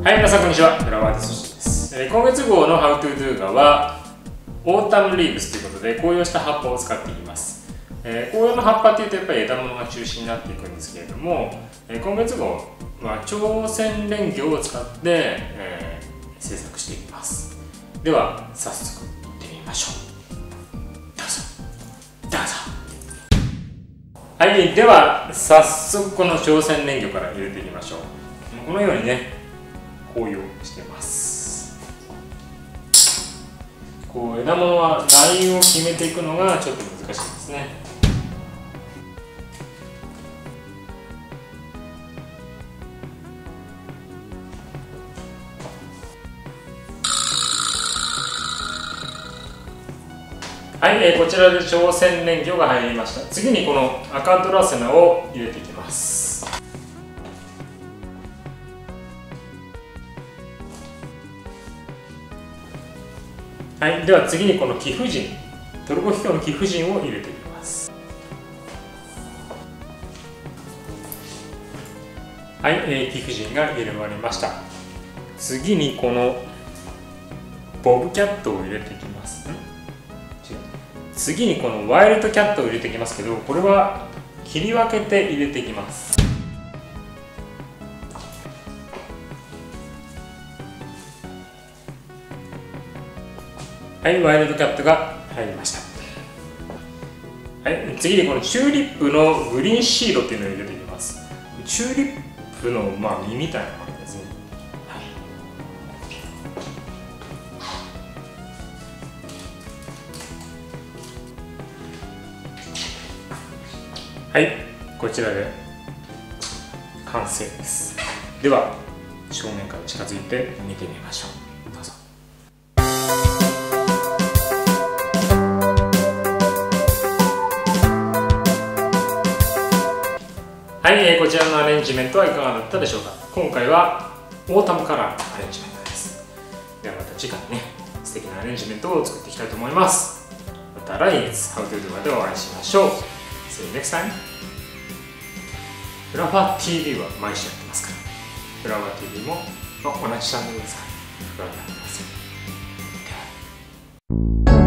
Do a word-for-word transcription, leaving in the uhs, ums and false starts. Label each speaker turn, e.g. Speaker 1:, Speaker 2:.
Speaker 1: はい、皆さんこんにちは。フラワーアーティストです。えー、今月号の How to Do がはオータムリーブスということで紅葉した葉っぱを使っていきます。えー、紅葉の葉っぱっていうとやっぱり枝物が中心になっていくんですけれども、えー、今月号は朝鮮蓮魚を使って、えー、制作していきます。では早速いってみましょう。どうぞどうぞ。はい、では早速この朝鮮蓮魚から入れていきましょう。このようにね紅葉してます。こう枝物はラインを決めていくのがちょっと難しいですね。はい、えー、こちらで朝鮮蓮魚が入りました。次にこの赤ドラセナを入れていきます。はい、では次にこの貴婦人、トルコキキョウの貴婦人を入れていきます。はい、えー、貴婦人が入れ終わりました。次にこのボブキャットを入れていきます。ん違う。次にこのワイルドキャットを入れていきますけど、これは切り分けて入れていきます。はい、ワイルドキャットが入りました。はい、次にこのチューリップのグリーンシードっていうのを入れていきます。チューリップの、まあ、実みたいなものですね。はい、はい、こちらで完成です。では正面から近づいて見てみましょう。どうぞ。はい、えー、こちらのアレンジメントはいかがだったでしょうか。今回はオータムカラーのアレンジメントです。ではまた次回ね、素敵なアレンジメントを作っていきたいと思います。また来月 How to Do でお会いしましょう。See you next time。フラワー ティーブイ は毎週やってますから、フラワー ティーブイ も、まあ、同じチャンネルですから、フラワーやってますよ。では。